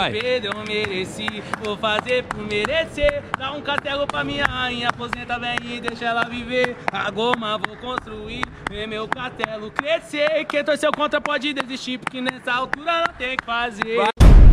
vai. Eu mereci, vou fazer por merecer. Dá um castelo pra minha rainha, aposenta bem e deixa ela viver. A goma vou construir, ver meu castelo crescer. Quem torceu contra pode desistir, porque nessa altura não tem o que fazer.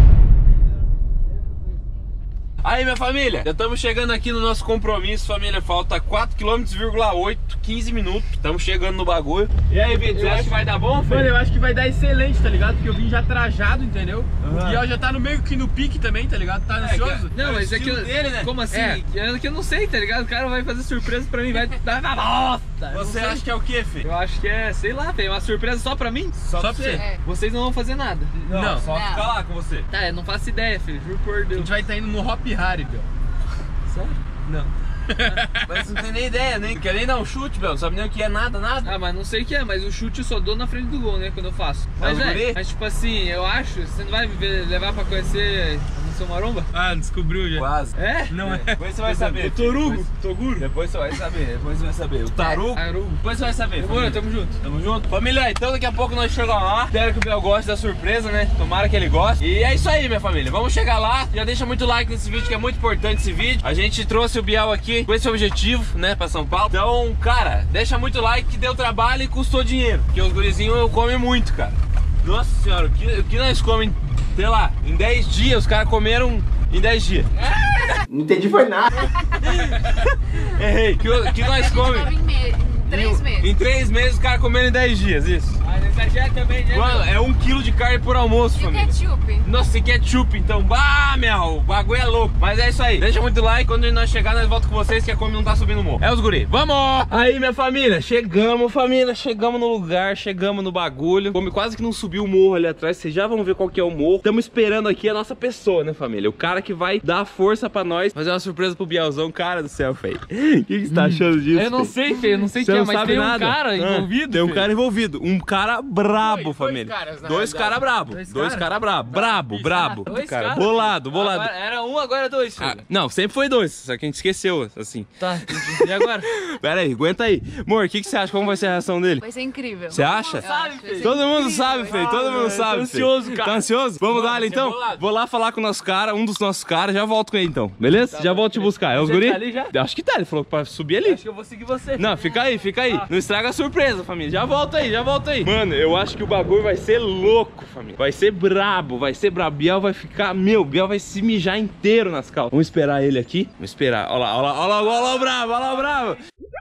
Aí, minha família, já estamos chegando aqui no nosso compromisso, família. Falta 4,8 km, 15 minutos. Estamos chegando no bagulho. E aí, Vitor, você acha que vai dar bom, filho? Mano, eu acho que vai dar excelente, tá ligado? Porque eu vim já trajado, entendeu? E ela já tá no meio que no pique também, tá ligado? Tá ansioso? Não, mas é que dele, né? como assim? É que eu não sei, tá ligado? O cara vai fazer surpresa pra mim, vai dar na bosta. Você acha que é o quê, filho? Eu acho que é, sei lá, tem uma surpresa só pra mim? Só pra você? É. Vocês não vão fazer nada. Não, só ficar lá com você. Tá, eu não faço ideia, filho, juro por A Deus. gente vai estar indo no Hop Harry, Bel. Sério? Não. Mas não tem nem ideia, nem quer nem dar um chute, Bel. Não sabe nem o que é nada. Ah, mas não sei o que é, mas o chute eu só dou na frente do gol, né, quando eu faço. Mas, mas tipo assim, eu acho, você não vai levar pra conhecer o seu Maromba? Ah, descobriu já. Quase. É? Não é. Depois você vai saber. O Torugo. Toguro. Depois você vai saber. O Tarugo. Tarugo. Depois você vai saber. Demorou, tamo junto. Tamo junto. Família, então daqui a pouco nós chegamos lá. Espero que o Bel goste da surpresa, né? Tomara que ele goste. E é isso aí, minha família. Vamos chegar lá. Já deixa muito like nesse vídeo, que é muito importante esse vídeo. A gente trouxe o Biel aqui com esse objetivo, né? Pra São Paulo. Então, cara, deixa muito like, que deu trabalho e custou dinheiro. Porque os gurizinhos comem muito, cara. Nossa senhora, o que nós comemos, sei lá, em 10 dias, os caras comeram em 10 dias. Não entendi foi nada. Errei. O que nós comemos? Em 3 meses. Em 3 meses os caras comeram em 10 dias, isso. Ah, não exagera também, né? Mano, é 1 kg de carne por almoço, E o família. ketchup? Nossa, e ketchup, então, bah, meu, o bagulho é louco. Mas é isso aí, deixa muito like, quando nós chegar, nós voltamos com vocês, que a Kombi não tá subindo o morro. É os guri, vamos! Aí, minha família, chegamos no lugar, chegamos no bagulho. Kombi quase que não subiu o morro ali atrás, vocês já vão ver qual que é o morro. Estamos esperando aqui a nossa pessoa, né, família? O cara que vai dar força pra nós, fazer uma surpresa pro Bielzão. Cara do céu, feio. O que você tá achando disso? Eu não sei, filho, eu não sei o que é, mas tem um cara envolvido. Tem um filho. cara envolvido, um cara brabo, família. caras, na Dois caras brabo. Dois caras brabo. Brabo. Dois Cara, caras? bolado. Agora, era um, agora dois, filho. Ah, não, sempre foi 2, só que a gente esqueceu, assim. Tá, e agora? Pera aí, aguenta aí. Amor, o que você acha? Como vai ser a reação dele? Vai ser incrível. Você acha? Sabe, filho? Todo mundo sabe, feio. Todo mundo sabe. tô ansioso, cara. Tá ansioso? Vamos lá, então? Vou lá falar com o nosso cara, um dos nossos caras. Já volto com ele, então. Beleza? Já volto te buscar. É os Já guri? tá ali já? Acho que tá. Ele falou pra subir ali. Acho que eu vou seguir você. Não, fica aí. Não estraga a surpresa, família. Já volta aí. Mano, eu acho que o bagulho vai ser louco, família. Vai ser brabo. Biel vai ficar... Biel vai se mijar inteiro nas calças. Vamos esperar ele aqui. Vamos esperar. Olha lá o bravo.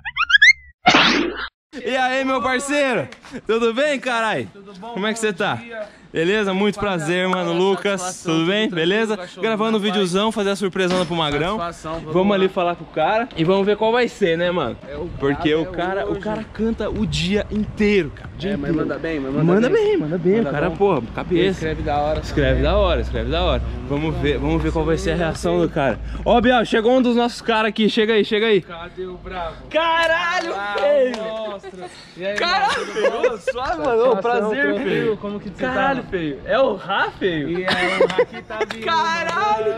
E aí, meu parceiro? Tudo bem, carai? Tudo bom? Como é que você tá? Dia. Beleza? Muito prazer, mano. Lucas, satisfação, tudo bem? tudo Beleza? tranquilo, cachorro. Gravando um videozão, fazer a surpresona pro Magrão. Satisfação, Vamos ali lá. falar com o cara e vamos ver qual vai ser, né, mano? o Porque brabo o cara hoje. canta o dia inteiro, cara. O dia Mas inteiro. manda bem, Manda bem. O cara, bom. porra, cabeça. Escreve da hora. Escreve da hora. Vamos ver qual vai ser a reação do cara. Ó, Biel, chegou um dos nossos caras aqui. Chega aí. Cadê o bravo? Caralho, feio! Monstro. E aí, Caralho, mano, feio! Suave, mano. Ô, prazer, tranquilo. feio. Como que você Caralho, tá? feio. É o Rá, feio? E aí, o Haki tá vindo. Caralho,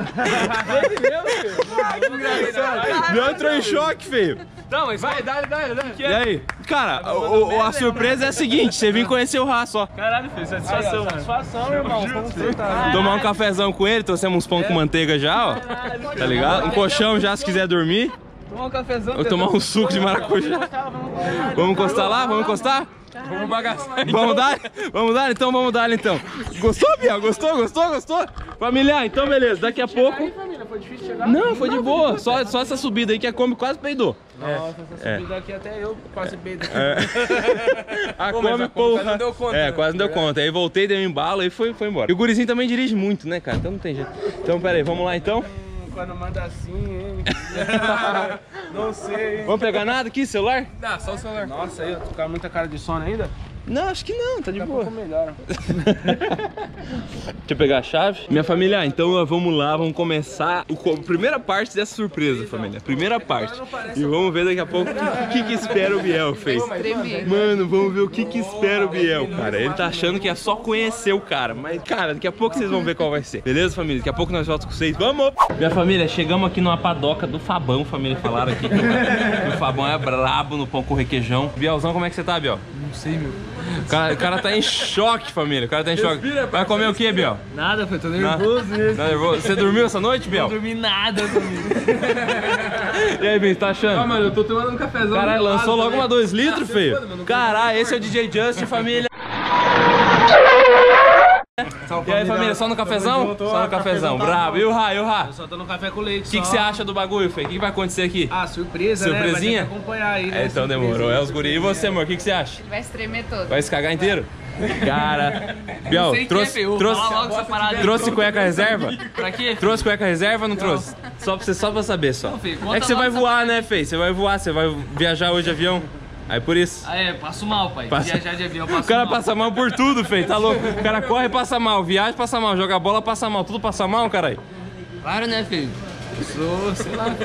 Biel entrou em choque, feio. Não, mas vai, dá. E aí? Cara, a surpresa é a seguinte, você vem conhecer o Rá só. Caralho, filho, satisfação, mano. Satisfação, irmão. Como você tá? Tomar um cafezão com ele, trouxemos uns pão com manteiga já, ó. Tá ligado? Um colchão já, se quiser dormir. Tomar um cafezão. Vou tomar um suco de maracujá. Vamos encostar lá? Vamos encostar? Vamos bagaçar. Vamos dar então. Gostou, Biel? Gostou? Familiar, então beleza, daqui a pouco... Foi difícil chegar? Não, foi de boa, só essa subida aí que a Kombi quase peidou. Nossa, essa subida aqui até eu quase peido. A Pô, mas Kombi, a Kombi porra. quase não deu conta, É, né? quase não deu conta. Aí voltei, dei um embalo e foi embora. E o gurizinho também dirige muito, né, cara? Então não tem jeito. Então, pera aí, vamos lá então? Quando manda assim, hein? Não sei, hein? Vamos pegar nada aqui, celular? Dá, só o celular. Nossa, aí, tu ficar muita cara de sono ainda? Não, acho que não, tá de Daqui a boa. pouco melhora. Deixa eu pegar a chave. Minha família, então vamos lá, vamos começar a primeira parte dessa surpresa, família. Primeira parte. E vamos ver daqui a pouco o que espera o Biel, fez. Mano, vamos ver o que espera o Biel, cara. Ele tá achando que é só conhecer o cara. Mas, cara, daqui a pouco vocês vão ver qual vai ser. Beleza, família? Daqui a pouco nós voltamos com vocês. Vamos! Minha família, chegamos aqui numa padoca do Fabão, família. Falaram aqui que o Fabão é brabo no pão com requeijão. Bielzão, como é que você tá, Biel? sei, meu. O cara tá em choque, família. O cara tá em choque. Vai comer o que, Biel? Nada, foi, tô nervoso mesmo. Tá nervoso? Você dormiu essa noite, Biel? Não dormi nada, família. E aí, Biel, você tá achando? Ah, mano, eu tô tomando um cafezão. Caralho, lançou logo uma 2 litros, feio. Caralho, esse é o DJ Justin, família. E aí, família, só no cafezão? Só no cafezão, brabo. E o Rá, Eu só tô no café com leite. O que você acha do bagulho, feio? O que vai acontecer aqui? Ah, surpresa, Surpresinha? né? Vai ter que acompanhar aí, né? Então demorou, é os guri. E você, amor, o que você acha? Vai se tremer todo. Vai se cagar inteiro? Cara, Biel, trouxe cueca reserva? Pra quê? Trouxe cueca reserva ou não trouxe? Só pra saber, só. É que você vai voar, né, Fei? Você vai voar, você vai viajar hoje de avião. Aí por isso. Ah, passo mal, pai. Viajar de avião, passo mal. O cara passa mal por tudo, Fei, tá louco? O cara corre e passa mal, viaja passa mal, joga bola passa mal, tudo passa mal, caralho. Claro, né, filho? Sou, sei lá.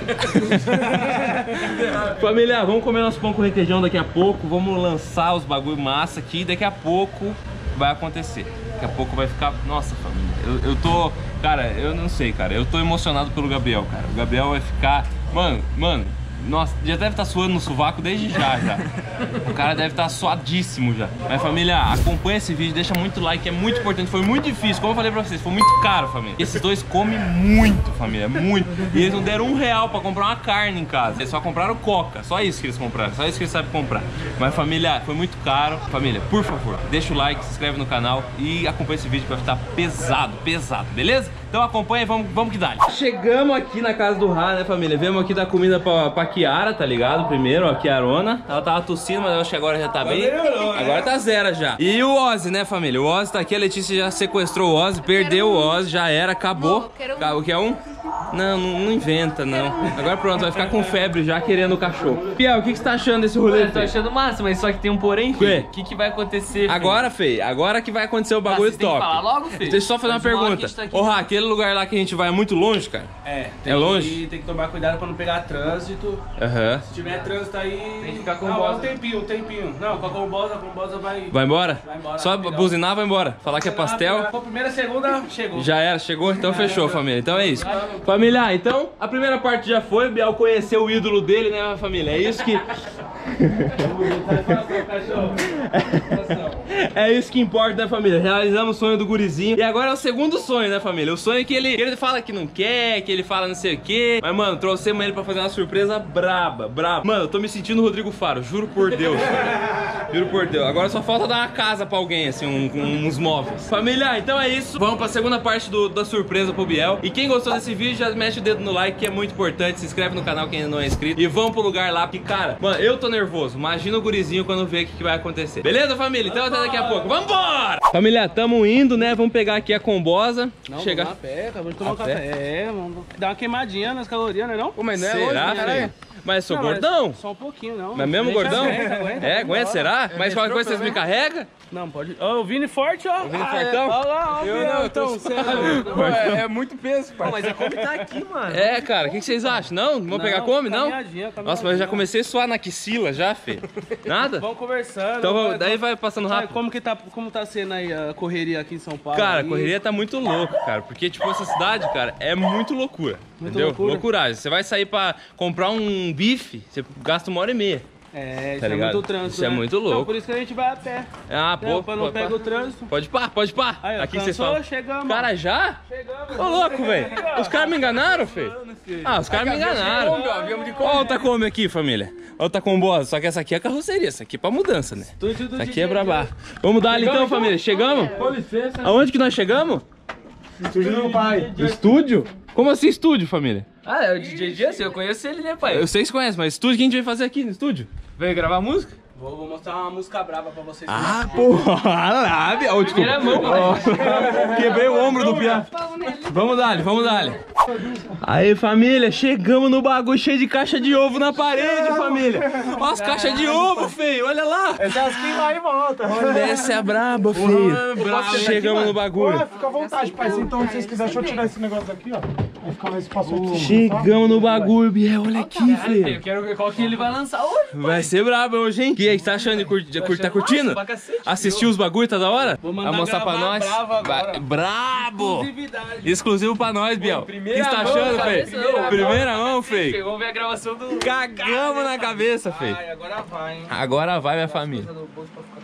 Família, vamos comer nosso pão com requeijão daqui a pouco. Vamos lançar os bagulho massa aqui. Daqui a pouco vai acontecer. Daqui a pouco vai ficar... Nossa, família, eu tô... Cara, eu não sei, cara. Eu tô emocionado pelo Gabriel, cara. O Gabriel vai ficar... Mano... Nossa, já deve estar suando no sovaco desde já. O cara deve estar suadíssimo já. Mas família, acompanha esse vídeo, deixa muito like, é muito importante. Foi muito difícil, como eu falei pra vocês, foi muito caro, família. Esses dois comem muito, família, muito. E eles não deram R$1 pra comprar uma carne em casa. Eles só compraram coca, só isso que eles compraram, só isso que eles sabem comprar. Mas família, foi muito caro. Família, por favor, deixa o like, se inscreve no canal e acompanha esse vídeo que vai estar pesado, beleza? Então acompanha e vamos que dá. Chegamos aqui na casa do Rá, né, família? Viemos aqui dar comida pra Kiara, tá ligado? Primeiro, ó, a Kiarona. Ela tava tossindo, mas eu acho que agora já tá bem. Agora tá zero já. E o Ozzy, né, família? O Ozzy tá aqui, a Letícia já sequestrou o Ozzy, perdeu o Ozzy, já era, acabou. O que é um? Não inventa, não. Agora pronto, vai ficar com febre já querendo o cachorro. Piel, o que você tá achando desse rolê? Eu tô achando massa, mas só que tem um porém, Fê. O que vai acontecer, agora, Fê? Agora que vai acontecer o bagulho top. Tem que falar logo, Fê? Deixa eu só fazer uma pergunta. Ô, Rá, aquele lugar lá que a gente vai é muito longe, cara? É longe? Tem que tomar cuidado pra não pegar trânsito. Aham. Se tiver trânsito aí... Tem que ficar com o bosa. um tempinho. Não, com a combosa vai... Vai embora? Vai embora. Só buzinar, vai embora. Falar que é pastel. A primeira, segunda, chegou. Já era, chegou? Então fechou, família. Então é isso. Família, então a primeira parte já foi. O Biel conheceu o ídolo dele, né, família? É isso que... É isso que importa, né, família? Realizamos o sonho do gurizinho. E agora é o segundo sonho, né, família? O sonho é que ele fala que não quer, que ele fala não sei o quê. Mas, mano, trouxemos ele pra fazer uma surpresa braba. Mano, eu tô me sentindo o Rodrigo Faro, juro por Deus. Juro por Deus. Agora só falta dar uma casa pra alguém, assim, uns móveis. Família, então é isso. Vamos pra segunda parte da surpresa pro Biel. E quem gostou desse vídeo, já mexe o dedo no like, que é muito importante. Se inscreve no canal quem ainda não é inscrito. E vamos pro lugar lá, porque, cara, mano, eu tô nervoso. Imagina o gurizinho quando vê o que vai acontecer. Beleza, família? Então até daqui a pouco. Vambora! Família, tamo indo, né? Vamos pegar aqui a combosa. Chegar a pé, acabamos de tomar um café. Vamos dar uma queimadinha nas calorias, né não? Pô, mas não é hoje, né? Mas sou gordão? Só um pouquinho, não. Mas mesmo gordão? Aguenta, será? Mas qualquer coisa vocês me carregam? Não, pode. Ó, o Vini forte, ó. O Vini fortão? Olha lá, ó. É muito peso, pai. Mas a Kombi tá aqui, mano. É, cara, o que vocês acham? Não? Vamos pegar Kombi, não? Nossa, mas eu já comecei a suar na axila já, Fê. Nada? Vamos conversando. Então daí vai passando rápido. Como tá sendo aí a correria aqui em São Paulo? Cara, a correria tá muito louca, cara. Porque, tipo, essa cidade, cara, é muito loucura. Entendeu? Loucuragem. Você vai sair pra comprar um bife, você gasta 1h30. É, isso tá é muito trânsito. Isso é muito louco. Então, por isso que a gente vai a pé. Ah, pô. Pra não pegar o trânsito. Pode pá. Aí, ó, aqui vocês falam. Chegamos. Cara, já? Chegamos. Ô, louco, velho. Os caras me enganaram, filho. Ah, os caras me enganaram. Olha o Tacombi aqui, família. Olha o Tacombosa. Só que essa aqui é a carroceria. Essa aqui é pra mudança, né? Essa aqui é brabá. Vamos dar ali então, família. Chegamos? Com licença. Aonde que nós chegamos? Estúdio do meu pai. Estúdio? Como assim estúdio, família? Ah, é o DJ Justin, eu conheço ele, né, pai? Eu sei que você conhece, mas estúdio, o que a gente vai fazer aqui no estúdio? Veio gravar música? Vou mostrar uma música brava pra vocês. Ah, porra, lá, Biel. Primeira mão, Quebrei o ombro do Piá. Vamos dar. Aí, família, chegamos no bagulho cheio de caixa de ovo na parede, família. Olha as caixas de ovo, feio, olha lá. Essas que vai e volta. Olha, essa é a braba, feio. Chegamos no bagulho. Fica à vontade, pai. Então, se vocês quiserem, deixa eu tirar esse negócio daqui, ó. Vai ficar mais espaço aqui. Chegamos no bagulho, Biel, olha aqui, feio. Eu quero ver qual que ele vai lançar hoje. Vai ser brabo hoje, hein? E aí, tá achando de tá curtindo? Assistiu os bagulho, tá da hora? Vou mandar mostrar pra nós. Brabo! Exclusivo pra nós, Biel. O que você tá achando, feio? Primeira mão, feio. Vamos ver a gravação do... Cagamos na cabeça, feio. Agora vai, hein? Agora vai, minha família. Do bolso pra ficar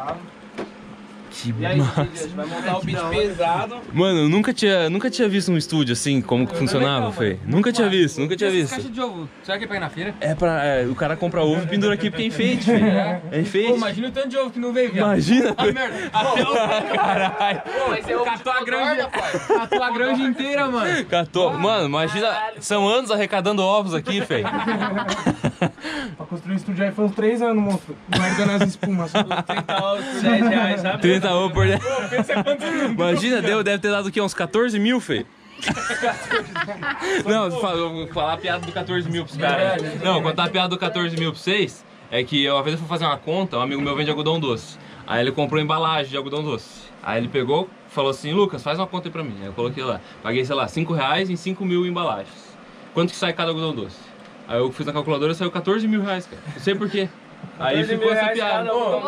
carro. Que E aí, a gente vai montar o beat pesado. Mano, eu nunca tinha visto um estúdio assim, como que funcionava, Fê. Nunca tinha visto. Caixa de ovo, será que é pra ir na feira? O cara compra ovo e pendura aqui porque é enfeite, Fê. É enfeite. Pô, imagina o tanto de ovo que não veio, viado. Imagina, Ah, merda. Até o... caralho. Pô, mas é catou a granja, catou a granja inteira, mano. Catou. Mano, imagina, são anos arrecadando ovos aqui, Fê. Pra construir um estúdio aí foi uns 3 anos, monstro. Guardando as espumas. 30 ovos por 10 reais, sabe? 30 ovos por 10. Imagina, deve ter dado o quê? Uns 14 mil, Fê? Não, eu vou falar a piada do 14 mil pros caras. Não, vou contar a piada do 14 mil pra vocês. É que uma vez eu fui fazer uma conta, um amigo meu vende algodão doce. Aí ele comprou embalagem de algodão doce. Aí ele pegou, falou assim, Lucas, faz uma conta aí pra mim. Aí eu coloquei lá, paguei, sei lá, 5 reais em 5 mil embalagens. Quanto que sai cada algodão doce? Aí eu fiz na calculadora e saiu 14 mil reais, cara. Não sei porquê. Aí ficou essa piada.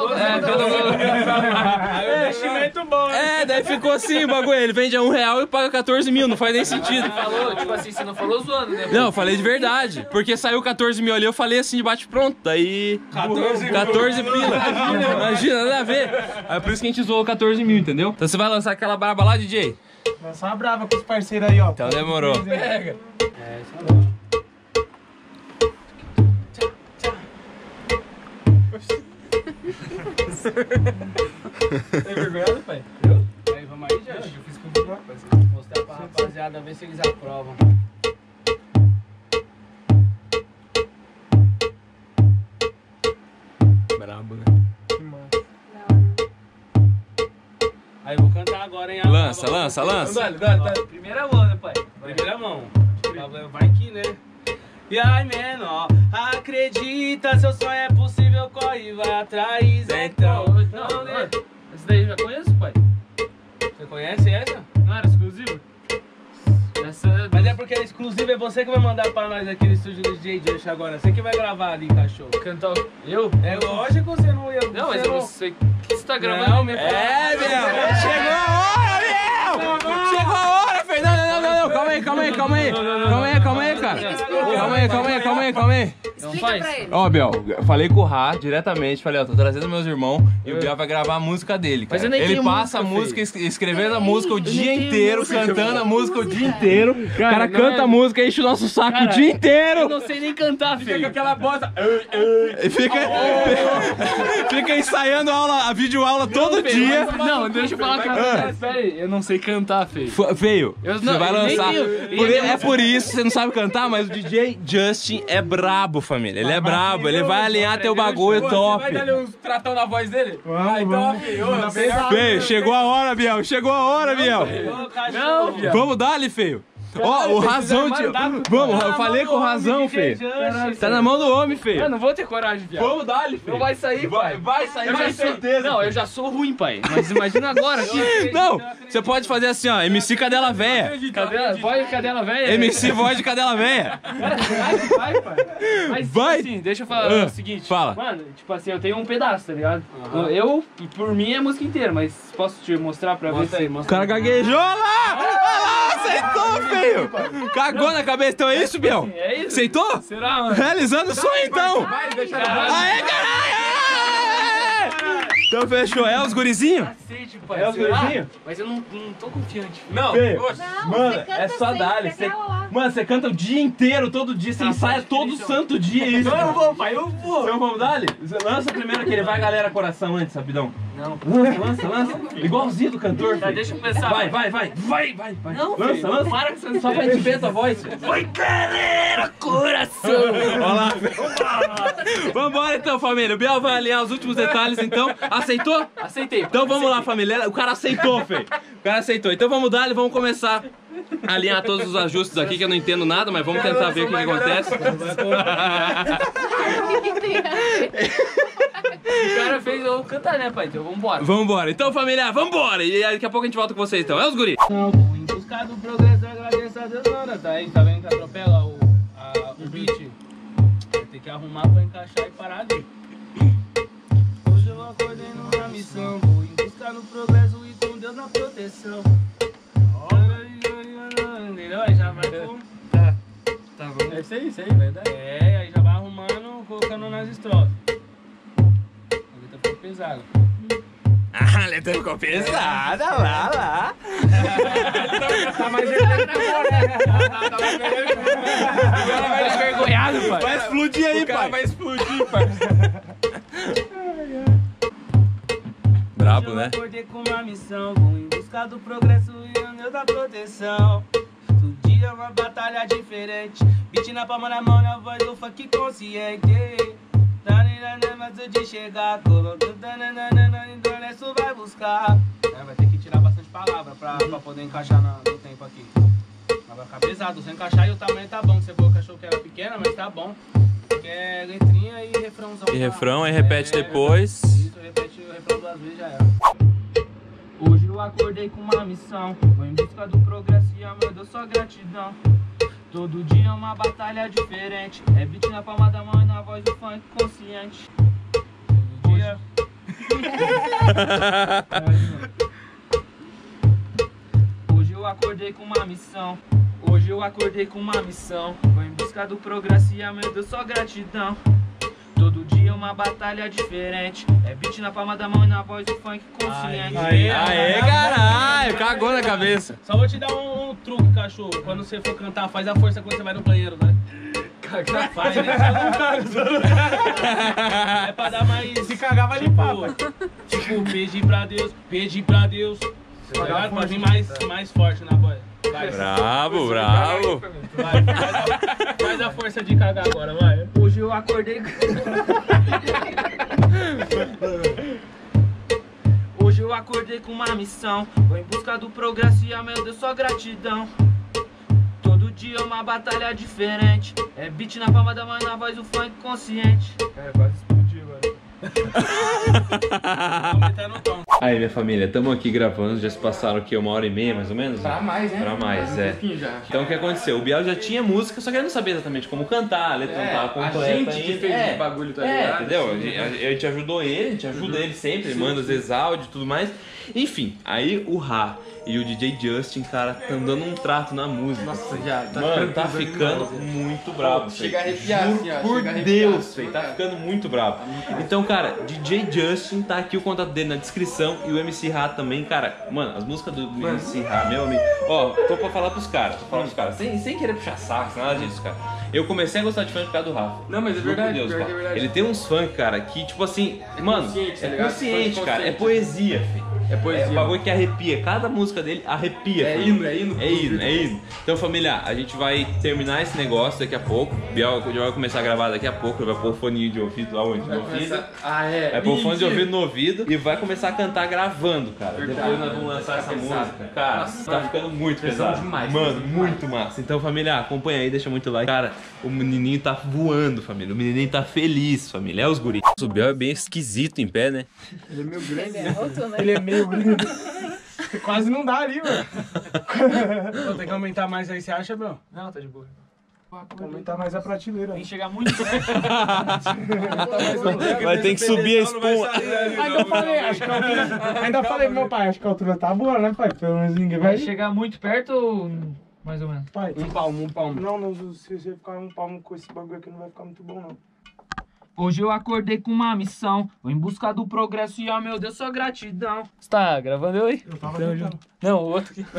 Aí o investimento bom, né? Daí ficou assim o bagulho. Ele vende a R$1 e paga 14 mil, não faz nem sentido. Falou, tipo assim, você não falou zoando, né? Não, eu falei de verdade. Porque saiu 14 mil ali, eu falei assim de bate pronto. Daí. 14 pila. Imagina, nada a ver. Aí por isso que a gente zoou 14 mil, entendeu? Então você vai lançar aquela braba lá, DJ? Lançar uma brava com os parceiros aí, ó. Então demorou. Pega. É, isso é bom. Tem vergonha, pai? Aí, vamos aí, Jorge. Eu fiz com vergonha, pai. Vou mostrar pra rapaziada, ver se eles aprovam. Brabo, né? Aí, vou cantar agora, hein? Lança, lança, lança. Dale. Primeira mão, né, pai? Primeira mão. Vai aqui, né? E aí, menor, acredita, seu sonho é possível, corre e vai atrás, então. Não, né? Esse daí eu já conheço, pai. Você conhece essa? Não era exclusivo? Essa... Mas é porque é exclusivo, é você que vai mandar pra nós aqui no estúdio do DJ Josh agora. Você que vai gravar ali, cachorro. Cantar... Eu? É lógico que você não ia... Não, mas você eu não sei o que você tá gravando. Não, meu. Meu! Chegou a hora, meu! Chegou a hora, Fernando! Não, calma aí, cara. Calma aí. Explica pra ele. Ó, Biel, falei com o Rá diretamente, falei, ó, tô trazendo meus irmãos e o Biel vai gravar a música dele, cara. Mas eu nem Ele tenho passa a música, escrevendo a música o dia inteiro, cantando a música o dia inteiro. O cara não canta é- a música e enche o nosso saco o dia Eu inteiro. não sei nem cantar, filho. Aquela bosta. Fica ensaiando a videoaula todo dia. Não, deixa eu falar com a Pera aí, eu não sei cantar, filho. Feio, Eu você não- vai eu nem lançar. tenho- É por isso que você não sabe cantar, mas o DJ Justin é brabo, família. Ele é brabo, ele vai alinhar teu bagulho top. Vai dar uns tratão na voz dele? Vamos. Feio, chegou a hora, Biel. Ô, cachorro. Não, viado. Vamos dar-lhe, feio. Ó, o Razão. Vamos, eu falei com o Razão, feio. Tá na mão do homem, Eu feio. não vou ter coragem, viado. Vamos dar-lhe, feio. Não vai sair, pai. Vai sair, Eu já com sou- certeza. Não, eu já sou ruim, pai. Mas imagina agora aqui. Não, você pode fazer assim, ó. MC Cadela Véia. Cadê ela, velha? MC voz de Cadela Véia. Vai, pai. Mas, Vai. assim, deixa eu falar o seguinte. Fala. Mano, tipo assim, eu tenho um pedaço, tá ligado? Eu, por mim, é a música inteira, mas posso te mostrar pra ver se... O cara gaguejou lá! Olha lá, aceitou, feio! Cagou na cabeça, então é isso, Biel? É isso? Aceitou? Será, mano? Realizando o sonho, então! Caralho. Aê, caralho! Então fechou, é os gurizinhos? Cacete, pai. É os será? gurizinhos? Mas eu não tô confiante. Não, Não, mano, você canta é só sempre dar-lhe. aquela lá. Mano, você canta o dia inteiro, todo dia, você ensaia todo santo dia isso. Eu vou, pai, eu vou. Então vamos dar-lhe? Lança primeiro aquele, vai galera coração antes, rapidão. Não. Lança. Igualzinho do cantor. Tá, filho. deixa eu pensar. Vai. Não, Lança, filho, lança. para com essa Só pra gente ver tua voz. Vai, galera, coração. Olha lá. Vambora então, família. O Biel vai alinhar os últimos detalhes, então. Aceitou? Aceitei. Então vamos lá, família. O cara aceitou, Fê. O cara aceitou. Então vamos dar, vamos começar a alinhar todos os ajustes aqui, que eu não entendo nada, mas vamos tentar ver o que acontece. O que tem a ver? O cara fez eu cantar, né, pai? Então vambora. Vambora. Então, família, vambora. E aí, daqui a pouco a gente volta com vocês, então. É os guri. Em busca do progresso, agradeço a Deus, mano. Tá aí, tá vendo que atropela o beat? Vai ter que arrumar pra encaixar e parar ali. Hoje eu acordei numa missão. Vou em busca do progresso e com Deus na proteção. Entendeu? Aí já vai com... Tá bom. É isso aí, verdade. É, aí já vai arrumando, colocando nas estrofes. A letra ficou pesada. A letra ficou pesada, lá. Tá mais Envergonhado, pai. Vai explodir aí, pai. Vai explodir, pai. Brabo, né? Eu acordei com uma missão, vou em busca do progresso e o anel da proteção. Todo dia é uma batalha diferente, beat na palma na mão, na voz do funk consciente. Antes de chegar, colocando então isso vai buscar. Vai ter que tirar bastante palavra pra poder encaixar no tempo aqui. Mas vai ficar pesado, se encaixar e o tamanho tá bom. Você falou que achou que era pequena, mas tá bom. Porque é letrinha e refrãozão. E refrão, aí repete depois. Isso, repete o refrão 2 vezes já era. Hoje eu acordei com uma missão, vou em busca do progresso e ao meu Deus só gratidão. Todo dia é uma batalha diferente, é beat na palma da mão e na voz do funk consciente. Todo dia... Hoje eu acordei com uma missão, hoje eu acordei com uma missão, vou em busca do progresso e ao meu Deus só gratidão. Todo dia é uma batalha diferente, é beat na palma da mão e na voz do funk consciente. Aê, caralho, cagou na cabeça. Só vou te dar um truque, cachorro. Quando você for cantar, faz a força quando você vai no banheiro, né? Cagar. Faz, né? É pra dar mais... Se cagar, vai limpar, pai. Tipo, pedir pra Deus. Tá pra vir mais forte na voz. Vai. Bravo. Vai, faz a força de cagar agora, vai. Hoje eu acordei... Hoje eu acordei com uma missão, vou em busca do progresso e ao meu Deus só gratidão. Todo dia é uma batalha diferente, é beat na palma da mão e na voz do funk consciente. Cara, quase explodiu agora. Aumentando o tom. Aí, minha família, estamos aqui gravando, já se passaram aqui 1h30 mais ou menos? Pra mais, né? Pra mais, é. Já. Então o que aconteceu? O Biel já tinha música, só que ele não sabia exatamente como cantar, a letra não tava completa a gente ainda. que fez esse bagulho, tá ligado? Entendeu? Assim, A gente ajudou ele, a gente ajuda ele sempre, ele manda às vezes áudio e tudo mais. Enfim, aí o Ra e o DJ Justin, cara, estão dando um trato na música. Nossa, já tá Mano, tá ficando muito brabo. Chega a arrepiar, assim, ó. Por chega a arrepiar, Deus, velho, tá ficando muito brabo. Então, cara, DJ Justin, tá aqui o contato dele na descrição e o MC Ra também, cara. Mano, as músicas do MC Ra, meu amigo. Ó, tô pra falar pros caras, sem querer puxar saco, nada disso, cara. Eu comecei a gostar de funk por causa do Rafa. Não, mas é Juro por verdade, Deus, pior que cara. é verdade. Ele tem uns funk, cara, que tipo assim, mano, consciente, tá é ligado? consciente, Funk cara, é consciente. poesia, filho. É poesia. É um bagulho que arrepia, cada música dele arrepia. É filho. hino, é hino. É hino. Então, família, a gente vai terminar esse negócio daqui a pouco. O Biel já vai começar a gravar daqui a pouco, ele vai pôr o fone de ouvido lá onde? No ouvido. Ah, é. Vai pôr o fone de ouvido no ouvido e vai começar a cantar gravando, cara. Verdade. Depois nós vamos lançar essa música. Cara, Nossa, tá ficando muito pesado. demais, Mano, demais. muito massa. Então, família, acompanha aí, deixa muito like. Cara, o menininho tá voando, família. O menininho tá feliz, família. É os guri. O Biel é bem esquisito em pé, né? Ele é meio grande. Ele é alto, né? Ele é meio grande. Quase não dá ali, mano. Pô, tem que aumentar mais aí, você acha, meu? Não, tá de boa. Aumentar mais a prateleira. Tem que chegar muito perto. Vai ter que subir a espuma. Ainda falei, acho que a altura. Ainda falei pro meu pai, acho que a altura tá boa, né, pai? Pelo menos ninguém vai. Vai chegar muito perto ou mais ou menos? Pai, Um palmo. não, se você ficar um palmo com esse bagulho aqui, não vai ficar muito bom, não. Hoje eu acordei com uma missão, vou em busca do progresso e ao meu Deus só gratidão. Você tá gravando eu aí? Eu tava tentando. Não, o outro aqui.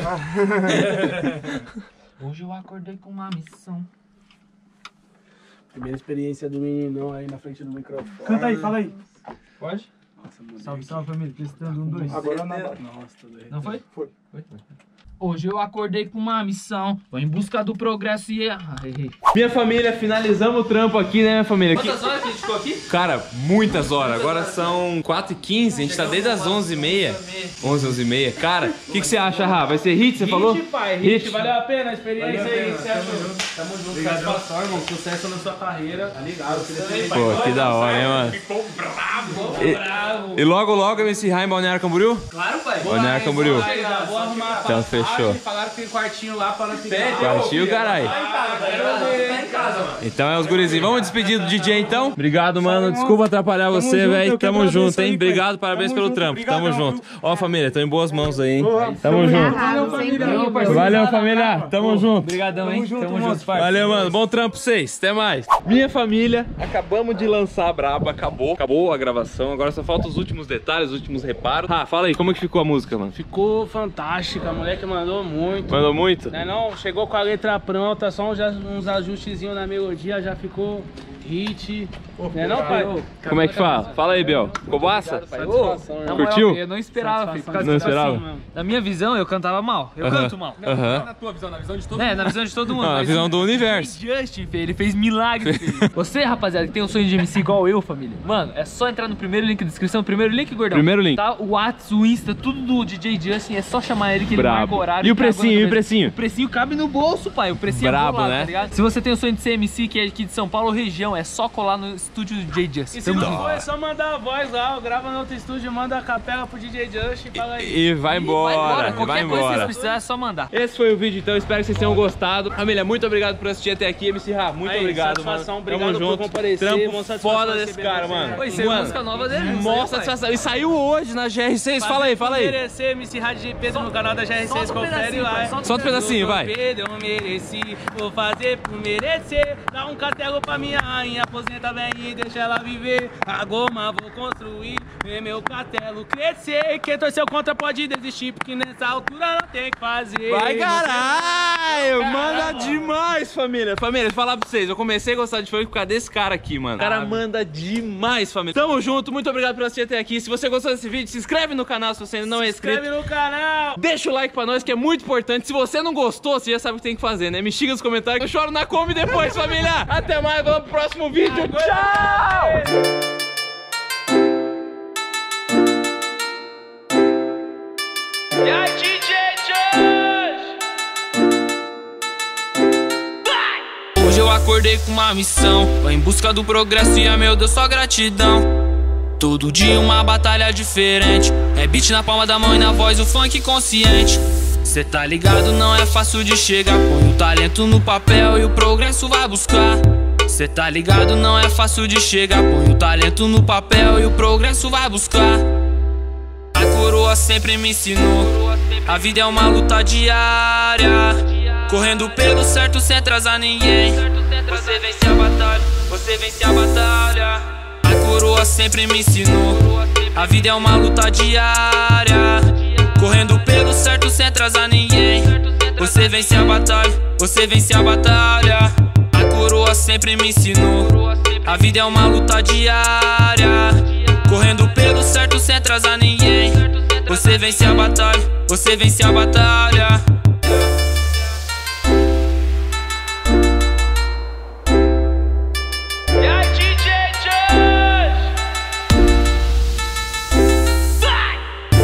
Hoje eu acordei com uma missão. Primeira experiência do meninão aí na frente do microfone. Canta aí, fala aí. Pode? Nossa, mano. Salve, família. Testando 1, 2. Agora nada. Nossa, tô doido. Não foi? Foi. Hoje eu acordei com uma missão, vou em busca do progresso e... errei. Minha família, finalizamos o trampo aqui, né, minha família? Quantas horas que a gente ficou aqui? Cara, muitas horas. Agora são 4h15, a gente tá desde as 11h30. 11h30. Cara, o que você acha, Ra? Vai ser hit, você falou? Pai, Hit. valeu a pena a experiência aí, você achou? Tamo junto, satisfação, irmão. Sucesso na sua carreira. Tá ligado? Pô, que da hora, hein, mano? Bravo. E logo, logo, MC Ra em Balneário Camboriú? Claro, pai. Balneário Camboriú. Vou arrumar. Então, fechou. Fechou. Falaram que tem quartinho lá para ficar. Partiu, caralho. Então é os gurizinhos. Vamos despedir do DJ então? Obrigado, mano. Desculpa atrapalhar você, velho. Tamo junto, hein? Obrigado, parabéns pelo trampo. Tamo junto. Ó, família, tô em boas mãos aí, hein? Tamo junto. Valeu, família. Tamo junto. Obrigadão, hein? Tamo junto, parceiro. Valeu, mano. Bom trampo pra vocês. Até mais. Minha família, acabamos de lançar a braba. Acabou a gravação. Agora só faltam os últimos detalhes, os últimos reparos. Ah, fala aí, como é que ficou a música, mano? Ficou fantástica, a moleque mandou muito. Mandou muito? Não, chegou com a letra pronta, só uns ajustezinhos na melodia, já ficou hit. Não, pai? Como é que fala? Fala aí, Biel. Ficou massa? Curtiu? Eu não esperava, filho. Não esperava? Assim, na minha visão, eu cantava mal. Eu canto mal. Não na tua visão, na visão de todo mundo. Na visão de todo mundo. Na visão do universo. Justin, filho, ele fez milagres, filho. Você, rapaziada, que tem um sonho de MC igual eu, família. Mano, é só entrar no primeiro link da descrição. Primeiro link, gordão. Primeiro link. Tá o WhatsApp, o Insta, tudo do DJ Justin. É só chamar ele que ele marca o horário. E o precinho, e o precinho? O precinho cabe no bolso, pai. O precinho brabo, é bolado, né? Tá ligado? Se você tem o sonho de ser MC, que é aqui de São Paulo região, é só colar no estúdio do DJ Justin. E se não for, é só mandar a voz lá, grava no outro estúdio, manda a capela pro DJ Justin e fala aí. E vai embora. Qualquer coisa que vocês precisarem é só mandar. Esse foi o vídeo, então. Espero que vocês tenham gostado. Família, muito obrigado por assistir até aqui. MC Ra, muito obrigado, satisfação, mano. obrigado por comparecer. Trampo foda desse cara, mano. Oi, saiu música nova dele. Mó satisfação. E saiu hoje na GR6. Fala aí, fala aí. Merecer, MC Ra de Pedro no canal da GR6, confere lá. Solta um pedacinho, vai. Pedro, eu mereci, vou fazer por merecer. Dá um castelo pra minha rainha, aposenta bem e deixa ela viver. A goma vou construir, ver meu castelo crescer. Quem torceu contra pode desistir, porque nessa altura não tem o que fazer. Vai, caralho! Manda demais, família. Família, falar pra vocês, eu comecei a gostar de funk por causa desse cara aqui, mano. O cara manda demais, família. Tamo junto, muito obrigado por assistir até aqui. Se você gostou desse vídeo, se inscreve no canal se você ainda não é inscrito. Se inscreve no canal. Deixa o like pra nós, que é muito importante. Se você não gostou, você já sabe o que tem que fazer, né? Me xinga nos comentários. Eu choro na Kombi depois, família. Até mais, vamos pro próximo vídeo. Tchau! E aí, DJ Josh? Hoje eu acordei com uma missão, vou em busca do progresso e a meu Deus só gratidão. Todo dia uma batalha diferente, é beat na palma da mão e na voz o funk consciente. Cê tá ligado, não é fácil de chegar, põe o talento no papel e o progresso vai buscar. Cê tá ligado, não é fácil de chegar, põe o talento no papel e o progresso vai buscar. A coroa sempre me ensinou, a vida é uma luta diária, correndo pelo certo sem atrasar ninguém. Você vence a batalha, você vence a batalha. A coroa sempre me ensinou, a vida é uma luta diária, correndo pelo certo sem atrasar ninguém. Você vence a batalha, você vence a batalha. A coroa sempre me ensinou, a vida é uma luta diária, correndo pelo certo sem atrasar ninguém. Você vence a batalha, você vence a batalha. E aí, DJ Josh? Vai!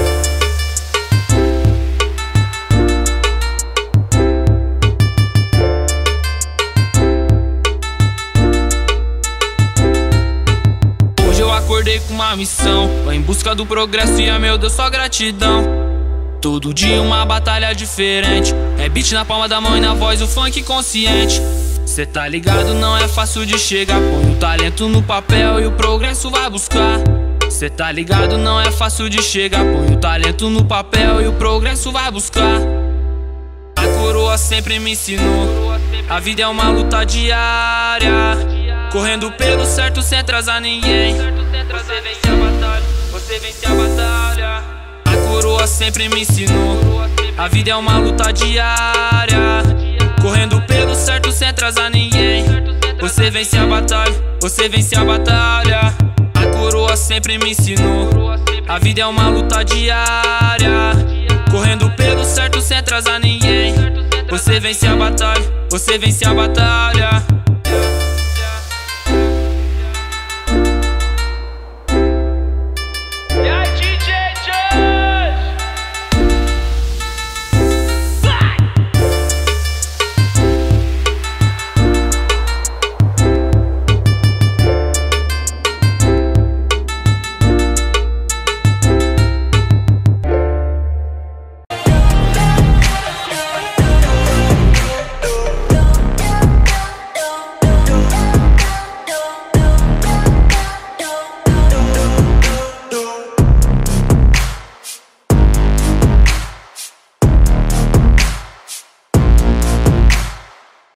Hoje eu acordei com uma missão, vou em busca do progresso e a meu Deus só gratidão. Todo dia uma batalha diferente, é beat na palma da mão e na voz o funk consciente. Cê tá ligado, não é fácil de chegar, põe o talento no papel e o progresso vai buscar. Cê tá ligado, não é fácil de chegar, põe o talento no papel e o progresso vai buscar. A coroa sempre me ensinou, a vida é uma luta diária, correndo pelo certo sem atrasar ninguém. Você vence a batalha, você vence a batalha. A coroa sempre me ensinou, a vida é uma luta diária, correndo pelo certo sem atrasar ninguém. Você vence a batalha, você vence a batalha. A coroa sempre me ensinou, a vida é uma luta diária, correndo pelo certo sem atrasar ninguém. Você vence a batalha, você vence a batalha.